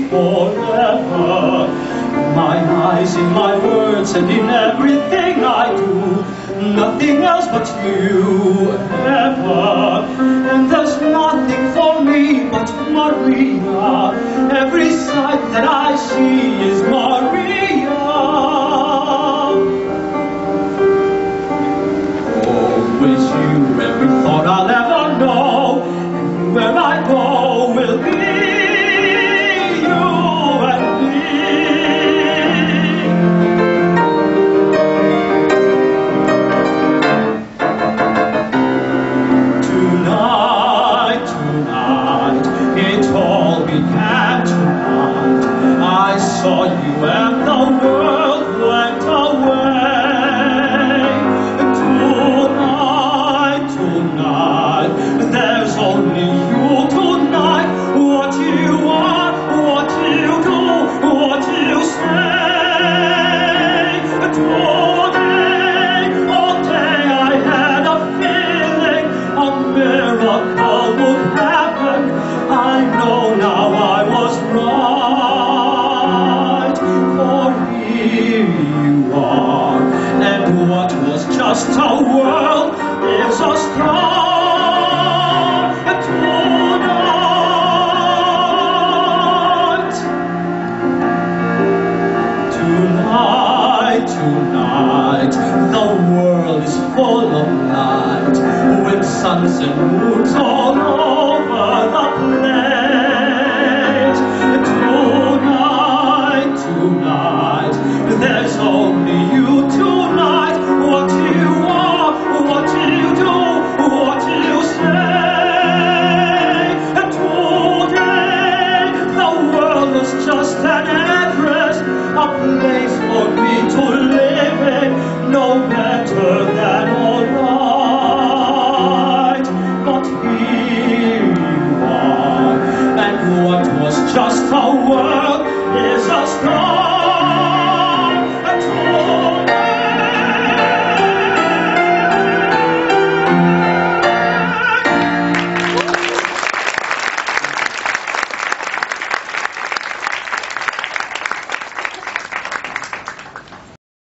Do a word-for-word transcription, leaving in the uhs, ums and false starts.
forever. In my eyes, in my words, and in everything I do, nothing else but you ever. And there's nothing for me but Maria. Every sight that I see is Maria. Always you, every thought I'll ever know, and where I go will be you and me. Tonight, tonight, it all began tonight. I saw you and the world went away. Tonight, tonight, there's only you tonight. What you are, what you do, what you say. Today, all day I had a feeling a miracle would happen. I know now I was right. For here you are, and what was just a world is a star. Tonight, tonight, the world is full of light, with suns and moons all